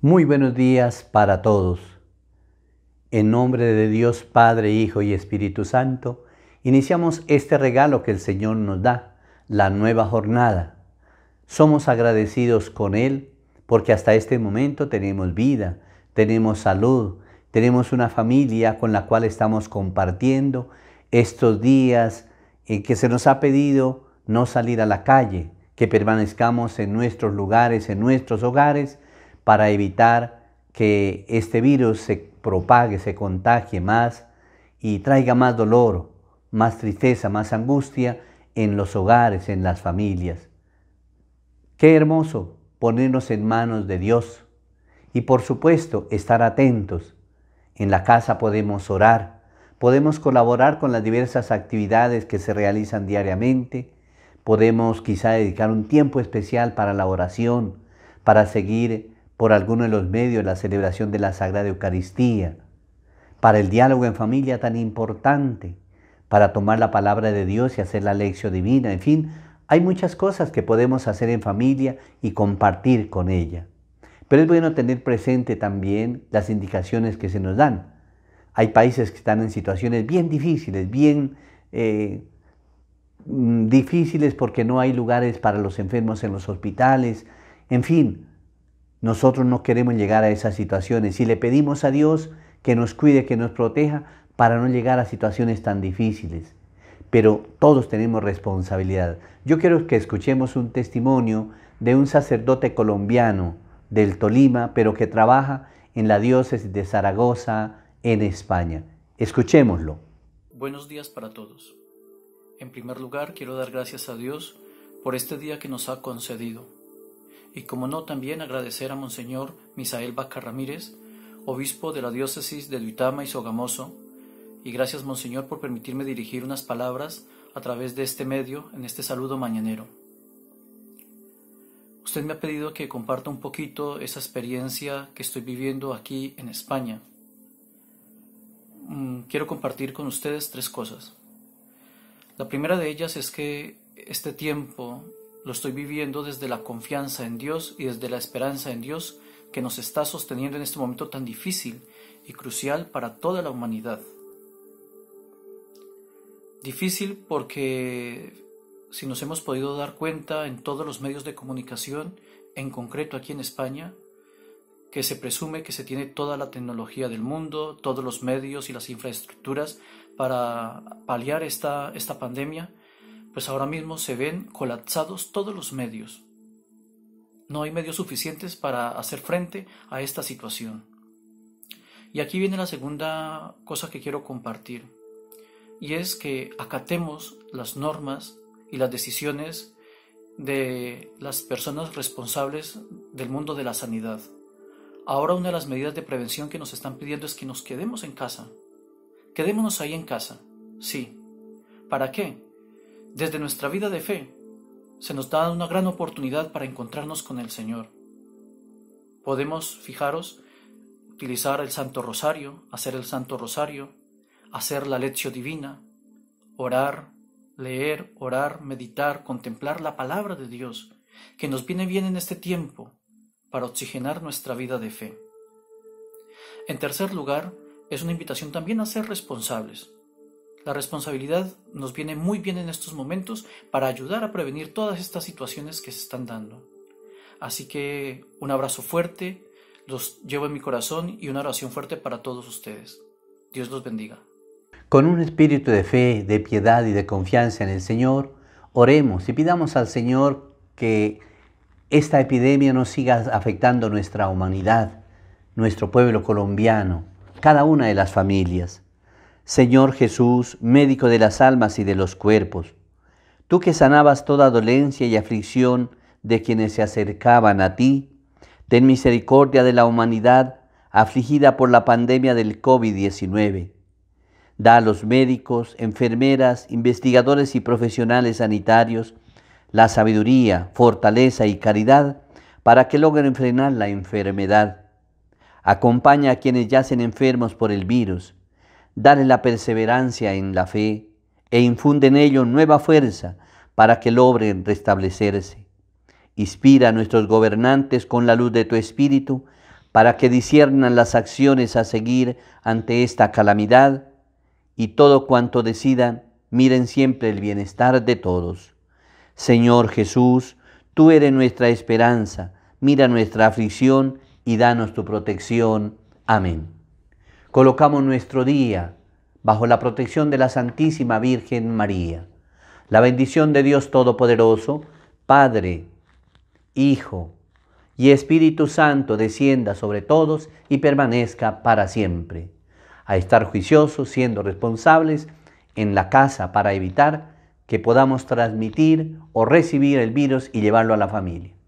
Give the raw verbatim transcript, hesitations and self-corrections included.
Muy buenos días para todos. En nombre de Dios Padre, Hijo y Espíritu Santo, iniciamos este regalo que el Señor nos da, la nueva jornada. Somos agradecidos con Él porque hasta este momento tenemos vida, tenemos salud, tenemos una familia con la cual estamos compartiendo estos días en que se nos ha pedido no salir a la calle, que permanezcamos en nuestros lugares, en nuestros hogares, para evitar que este virus se propague, se contagie más y traiga más dolor, más tristeza, más angustia en los hogares, en las familias. Qué hermoso ponernos en manos de Dios y por supuesto estar atentos. En la casa podemos orar, podemos colaborar con las diversas actividades que se realizan diariamente, podemos quizá dedicar un tiempo especial para la oración, para seguir por alguno de los medios la celebración de la Sagrada Eucaristía, para el diálogo en familia tan importante, para tomar la palabra de Dios y hacer la lección divina. En fin, hay muchas cosas que podemos hacer en familia y compartir con ella. Pero es bueno tener presente también las indicaciones que se nos dan. Hay países que están en situaciones bien difíciles, bien eh, difíciles porque no hay lugares para los enfermos en los hospitales. En fin, nosotros no queremos llegar a esas situaciones y le pedimos a Dios que nos cuide, que nos proteja para no llegar a situaciones tan difíciles. Pero todos tenemos responsabilidad. Yo quiero que escuchemos un testimonio de un sacerdote colombiano del Tolima, pero que trabaja en la diócesis de Zaragoza, en España. Escuchémoslo. Buenos días para todos. En primer lugar, quiero dar gracias a Dios por este día que nos ha concedido. Y como no, también agradecer a Monseñor Misael Vaca Ramírez, obispo de la diócesis de Duitama y Sogamoso, y gracias, Monseñor, por permitirme dirigir unas palabras a través de este medio en este saludo mañanero. Usted me ha pedido que comparta un poquito esa experiencia que estoy viviendo aquí en España. Quiero compartir con ustedes tres cosas. La primera de ellas es que este tiempo lo estoy viviendo desde la confianza en Dios y desde la esperanza en Dios que nos está sosteniendo en este momento tan difícil y crucial para toda la humanidad. Difícil porque, si nos hemos podido dar cuenta en todos los medios de comunicación, en concreto aquí en España, que se presume que se tiene toda la tecnología del mundo, todos los medios y las infraestructuras para paliar esta, esta pandemia, pues ahora mismo se ven colapsados todos los medios. No hay medios suficientes para hacer frente a esta situación. Y aquí viene la segunda cosa que quiero compartir, y es que acatemos las normas y las decisiones de las personas responsables del mundo de la sanidad. Ahora una de las medidas de prevención que nos están pidiendo es que nos quedemos en casa. Quedémonos ahí en casa, sí. ¿Para qué? Desde nuestra vida de fe, se nos da una gran oportunidad para encontrarnos con el Señor. Podemos, fijaros, utilizar el Santo Rosario, hacer el Santo Rosario, hacer la Lectio Divina, orar, leer, orar, meditar, contemplar la palabra de Dios, que nos viene bien en este tiempo para oxigenar nuestra vida de fe. En tercer lugar, es una invitación también a ser responsables. La responsabilidad nos viene muy bien en estos momentos para ayudar a prevenir todas estas situaciones que se están dando. Así que un abrazo fuerte, los llevo en mi corazón y una oración fuerte para todos ustedes. Dios los bendiga. Con un espíritu de fe, de piedad y de confianza en el Señor, oremos y pidamos al Señor que esta epidemia no siga afectando nuestra humanidad, nuestro pueblo colombiano, cada una de las familias. Señor Jesús, médico de las almas y de los cuerpos, tú que sanabas toda dolencia y aflicción de quienes se acercaban a ti, ten misericordia de la humanidad afligida por la pandemia del COVID diecinueve. Da a los médicos, enfermeras, investigadores y profesionales sanitarios la sabiduría, fortaleza y caridad para que logren frenar la enfermedad. Acompaña a quienes yacen enfermos por el virus. Dale la perseverancia en la fe e infunde en ellos nueva fuerza para que logren restablecerse. Inspira a nuestros gobernantes con la luz de tu Espíritu para que disciernan las acciones a seguir ante esta calamidad y todo cuanto decidan, miren siempre el bienestar de todos. Señor Jesús, tú eres nuestra esperanza, mira nuestra aflicción y danos tu protección. Amén. Colocamos nuestro día bajo la protección de la Santísima Virgen María. La bendición de Dios Todopoderoso, Padre, Hijo y Espíritu Santo descienda sobre todos y permanezca para siempre. A estar juiciosos, siendo responsables en la casa para evitar que podamos transmitir o recibir el virus y llevarlo a la familia.